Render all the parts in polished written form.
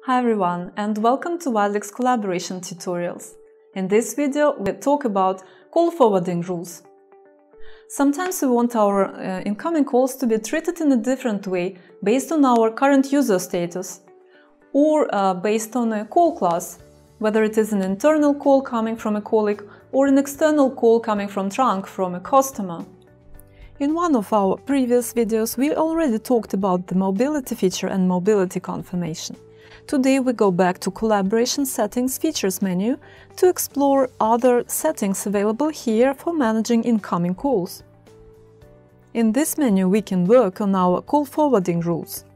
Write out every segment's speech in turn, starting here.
Hi everyone, and welcome to Wildix Collaboration tutorials. In this video, we'll talk about call forwarding rules. Sometimes we want our incoming calls to be treated in a different way based on our current user status or based on a call class, whether it is an internal call coming from a colleague or an external call coming from trunk from a customer. In one of our previous videos, we already talked about the mobility feature and mobility confirmation. Today we go back to Collaboration Settings Features menu to explore other settings available here for managing incoming calls. In this menu we can work on our call forwarding rules.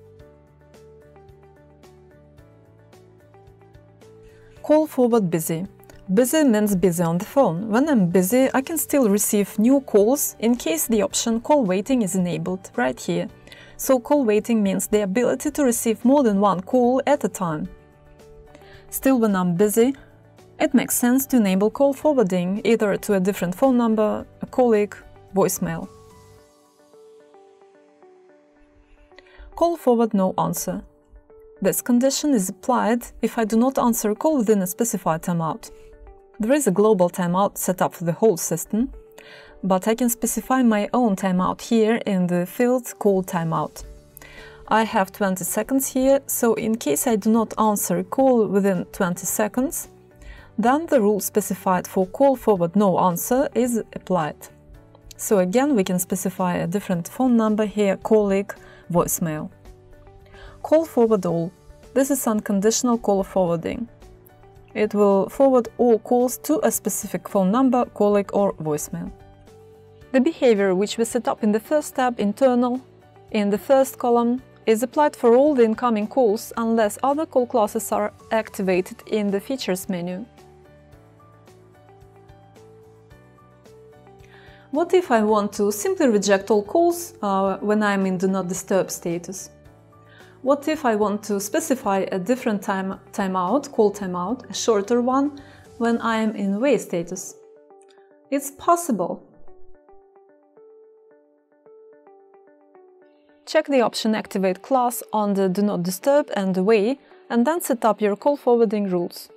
Call forward busy. Busy means busy on the phone. When I'm busy, I can still receive new calls in case the option call waiting is enabled right here. So call waiting means the ability to receive more than one call at a time. Still, when I'm busy, it makes sense to enable call forwarding either to a different phone number, a colleague, voicemail. Call forward no answer. This condition is applied if I do not answer a call within a specified timeout. There is a global timeout set up for the whole system, but I can specify my own timeout here in the field call timeout. I have 20 seconds here, so in case I do not answer a call within 20 seconds, then the rule specified for call forward no answer is applied. So again, we can specify a different phone number here, colleague, voicemail. Call forward all. This is unconditional call forwarding. It will forward all calls to a specific phone number, colleague or voicemail. The behavior which we set up in the first tab, internal, in the first column, is applied for all the incoming calls unless other call classes are activated in the Features menu. What if I want to simply reject all calls when I'm in Do Not Disturb status? What if I want to specify a different timeout, call timeout, a shorter one, when I am in Away status? It's possible. Check the option Activate class on the Do Not Disturb and Away, and then set up your call forwarding rules.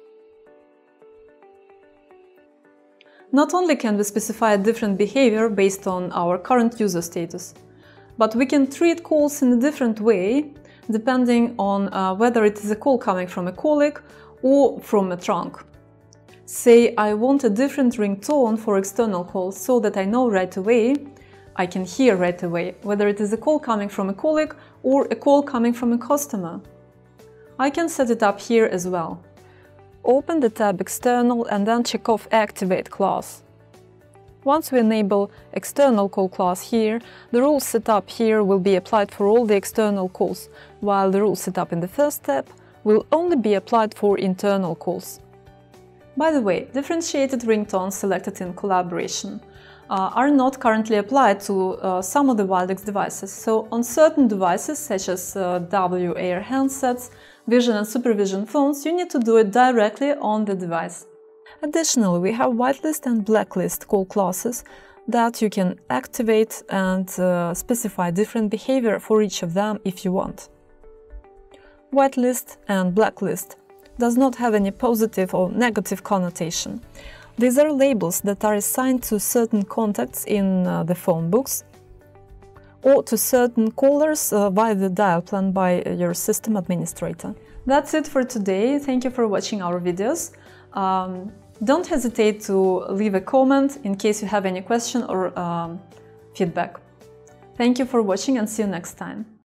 Not only can we specify a different behavior based on our current user status, but we can treat calls in a different way depending on whether it is a call coming from a colleague or from a trunk. Say I want a different ringtone for external calls so that I know right away, I can hear right away whether it is a call coming from a colleague or a call coming from a customer. I can set it up here as well. Open the tab External and then check off Activate class. Once we enable External call class here, the rules set up here will be applied for all the external calls, while the rules set up in the first tab will only be applied for internal calls. By the way, differentiated ringtones selected in Collaboration are not currently applied to some of the Wildix devices, so on certain devices such as WAR handsets, Vision and Supervision phones, you need to do it directly on the device. Additionally, we have whitelist and blacklist call classes that you can activate and specify different behavior for each of them if you want. Whitelist and blacklist does not have any positive or negative connotation. These are labels that are assigned to certain contacts in the phone books or to certain callers via the dial plan by your system administrator. That's it for today. Thank you for watching our videos. Don't hesitate to leave a comment in case you have any question or feedback. Thank you for watching and see you next time.